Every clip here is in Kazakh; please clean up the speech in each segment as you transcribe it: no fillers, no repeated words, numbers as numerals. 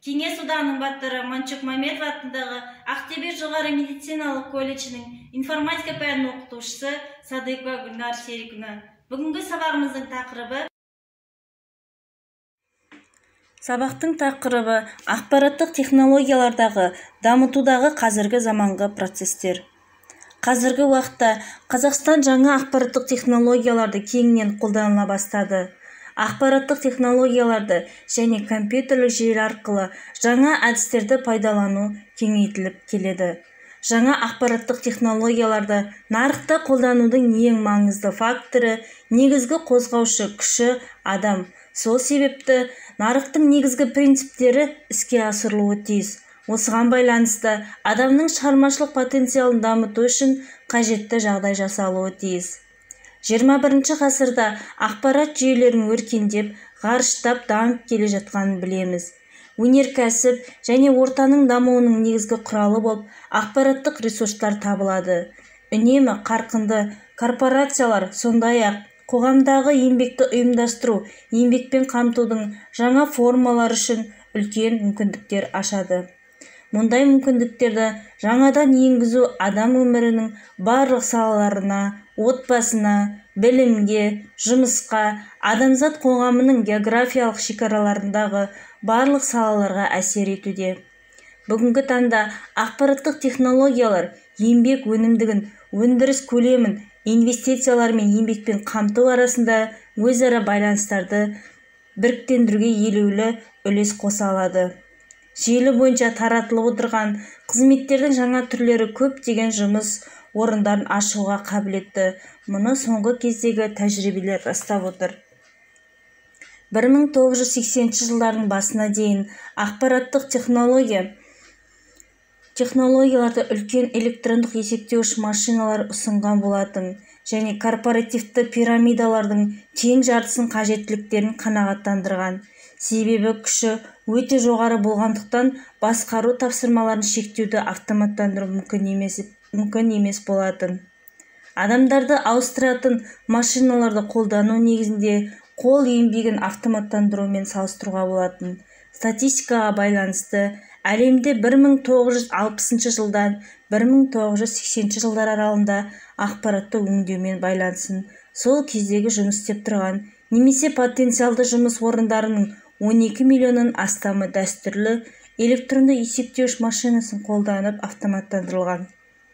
Кеңес Одағының баттары Манчук Маметов атындағы Ақтөбе жоғары медициналық колледжінің информатика пәнінің оқытушысы Садыкова Гүлнар Сериковна. Бүгінгі сабақтың тақырыбы ақпараттық технологиялардағы дамытудағы қазіргі заманғы процестер. Қазіргі уақытта Қазақстан жаңа ақпараттық технологияларды кеңінен қолданыла бастады. Ақпараттық технологияларды және компьютерлік желі арқылы жаңа әдістерді пайдалану кеңейтіліп келеді. Жаңа ақпараттық технологияларды нарықта қолданудың ең маңызды факторы, негізгі қозғаушы күші адам. Сол себепті нарықтың негізгі принциптері іске асырылуы тиіс. Осыған байланысты адамның шығармашылық потенциалын дамыту үшін қажетті жағдай жасалуы тиіс. 21 ғасырда ақпарат жүйелерінің өркендеп, ғарыштап дамып келе жатқанын білеміз. Өнеркәсіп және ортаның дамуының негізгі құралы болып, ақпараттық ресурстар табылады. Үнемі қарқынды корпорациялар, сондай-ақ қоғамдағы еңбекті ұйымдастыру, еңбекпен қамтудың жаңа формалары үшін үлкен мүмкіндіктер ашады. Мұндай мүмкіндіктерді жаңадан енгізу адам өмірінің барлық салаларына, отбасына, білімге, жұмысқа, адамзат қоғамының географиялық шекараларындағы барлық салаларға әсер етуде. Бүгінгі таңда ақпараттық технологиялар еңбек өнімдігін, өндіріс көлемін, инвестициялар мен еңбекпен қамту арасында өзара байланыстарды біріктендіруге елеулі үлес қоса алады. Желі бойынша таратылып отырған қызметтердің жаңа түрлері көптеген жұмыс орындарын ашуға қабілетті. Мұны соңғы кездегі тәжірибелер растап отыр. 1980 жылдардың басына дейін ақпараттық технологияларды үлкен электрондық есептеуіш машиналар ұсынған болатын және корпоративті пирамидалардың тең жартысын қажеттіліктерін қанағаттандырған. Себебі күші өте жоғары болғандықтан басқару тапсырмаларын шектеуді автоматтандыру мүмкін емес болатын. Адамдарды ауыстыратын машиналарды қолдану негізінде қол еңбегін автоматтандырумен салыстыруға болатын. Статистикаға байланысты әлемде 1960 жылдан 1980 жылдар аралығында ақпаратты өңдеумен байланысын сол кездегі жұмыс істеп тұрған немесе потенциалды жұмыс орындарының 12 миллионнан астамы дәстүрлі электронды есептеуіш машинасын қолданып автоматтандырылған.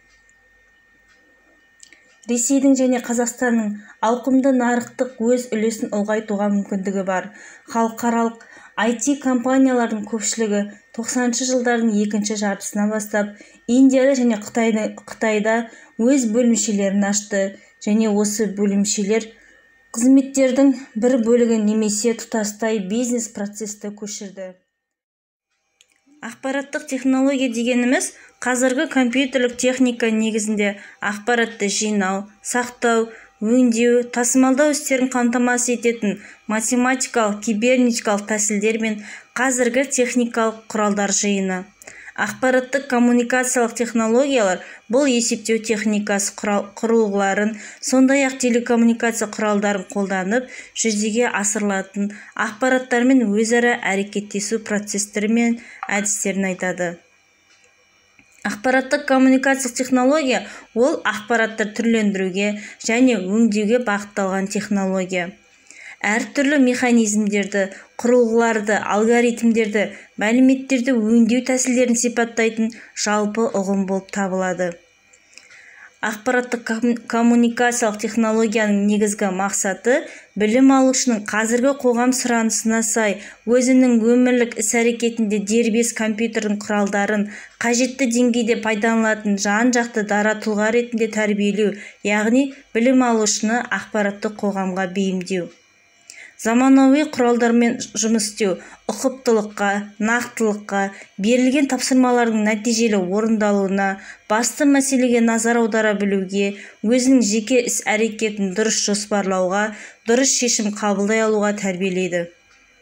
Ресейдің және Қазақстанның ауқымды нарықтық өз үлесін ұлғайтуға мүмкіндігі бар. Халықаралық IT компаниялардың көпшілігі 90 жылдардың екінші жартысынан бастап Индияда және Қытайда өз бөлімшелерін ашты және осы бөлімшелер қызметтердің бір бөлігі немесе тұтастай бизнес процесті көшірді. Ақпараттық технология дегеніміз қазіргі компьютерлік техника негізінде ақпаратты жинау, сақтау, өңдеу, тасымалдау істерін қамтамасыз ететін математикалық, кибернетикалық тәсілдер мен қазіргі техникалық құралдар жиыны. Ақпараттық коммуникациялық технологиялар бұл есептеу техникасы құрылғыларын, сондай-ақ телекоммуникация құралдарын қолданып жүзеге асырылатын ақпараттармен өзара әрекеттесу процестері мен әдістерін айтады. Ақпараттық коммуникациялық технология ол ақпараттар түрлендіруге және өңдеуге бағытталған технология. Әртүрлі механизмдерді, құрылғыларды, алгоритмдерді, мәліметтерді өңдеу тәсілдерін сипаттайтын жалпы ұғым болып табылады. Ақпараттық коммуникациялық технологияның негізгі мақсаты білім алушының қазіргі қоғам сұранысына сай өзінің өмірлік іс-әрекетінде дербес компьютердің құралдарын қажетті деңгейде пайдаланатын жан-жақты дара тұлға ретінде тәрбиелеу, яғни білім алушыны ақпараттық қоғамға бейімдеу. Заманауи құралдармен жұмыс істеу, ұқыптылыққа, нақтылыққа, берілген тапсырмалардың нәтижелі орындалуына, басты мәселеге назар аудара білуге, өзінің жеке іс-әрекетін дұрыс жоспарлауға, дұрыс шешім қабылдай алуға тәрбиелейді.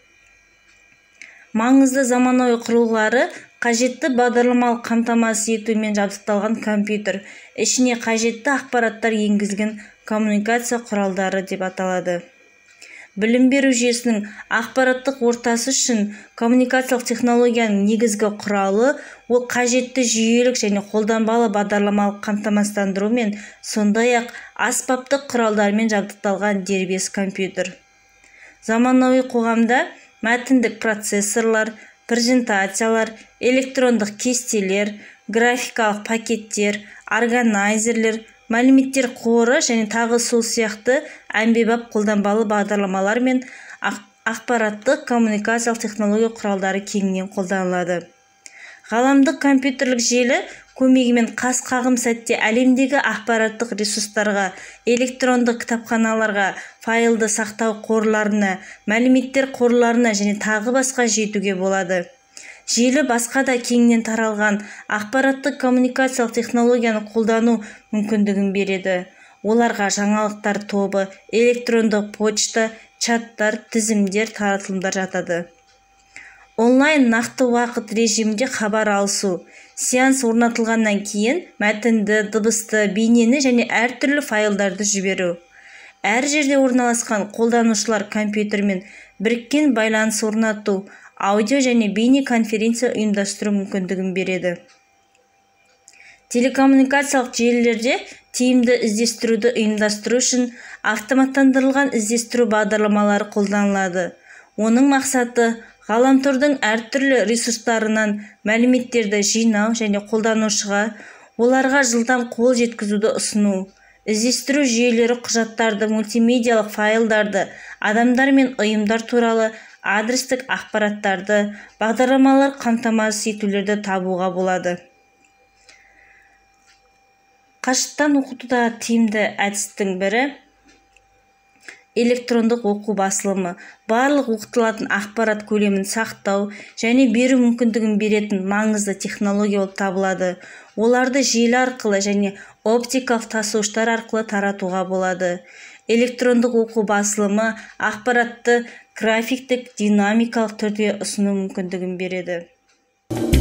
Маңызды заманауи құрылғылары қажетті бағдарламалық қамтамасыз етумен жабдықталған компьютер, ішіне қажетті ақпараттар енгізілген коммуникация құралдары деп аталады. білім беру жүйесінің ақпараттық ортасы үшін коммуникациялық технологияның негізгі құралы ол қажетті жүйелік және қолданбалы бағдарламалық қамтамасыздандыру мен сондай-ақ аспаптық құралдармен жабдықталған дербес компьютер. Заманауи қоғамда мәтіндік процессорлар, презентациялар, электрондық кестелер, графикалық пакеттер, органайзерлер, мәліметтер қоры және тағы сол сияқты әмбебап қолданбалы бағдарламалар мен ақпараттық коммуникациялық технология құралдары кеңінен қолданылады. Ғаламдық компьютерлік желі көмегімен қас қағым сәтте әлемдегі ақпараттық ресурстарға, электрондық кітапханаларға, файлды сақтау қорларына, мәліметтер қорларына және тағы басқа жетуге болады. Желі басқа да кеңінен таралған ақпараттық коммуникациялық технологияны қолдану мүмкіндігін береді. Оларға жаңалықтар тобы, электрондық почта, чаттар, тізімдер, таратылымдар жатады. Онлайн нақты уақыт режимінде хабар алысу. Сеанс орнатылғаннан кейін мәтінді, дыбысты, бейнені және әртүрлі файлдарды жіберу. Әр жерде орналасқан қолданушылар компьютермен біріккен байланыс орнату, аудио және бейне конференция ұйымдастыру мүмкіндігін береді. Телекоммуникациялық желілерде тиімді іздестіруді ұйымдастыру үшін автоматтандырылған іздестіру бағдарламалары қолданылады. Оның мақсаты ғаламтордың әртүрлі ресурстарынан мәліметтерді жинау және қолданушыға оларға жылдам қол жеткізуді ұсыну. Іздестіру жүйелері құжаттарды, мультимедиалық файлдарды, адамдар мен ұйымдар туралы адрестік ақпараттарды, бағдарламалар қамтамасыз етулерді табуға болады. Қашықтан оқытудағы тиімді әдістің бірі электрондық оқу басылымы. Барлық оқытылатын ақпарат көлемін сақтау және беру мүмкіндігін беретін маңызды технология болып табылады. Оларды желі арқылы және оптикалық тасығыштар арқылы таратуға болады. Электрондық оқу басылымы ақпаратты графиктік, динамикалық түрде ұсыну мүмкіндігін береді.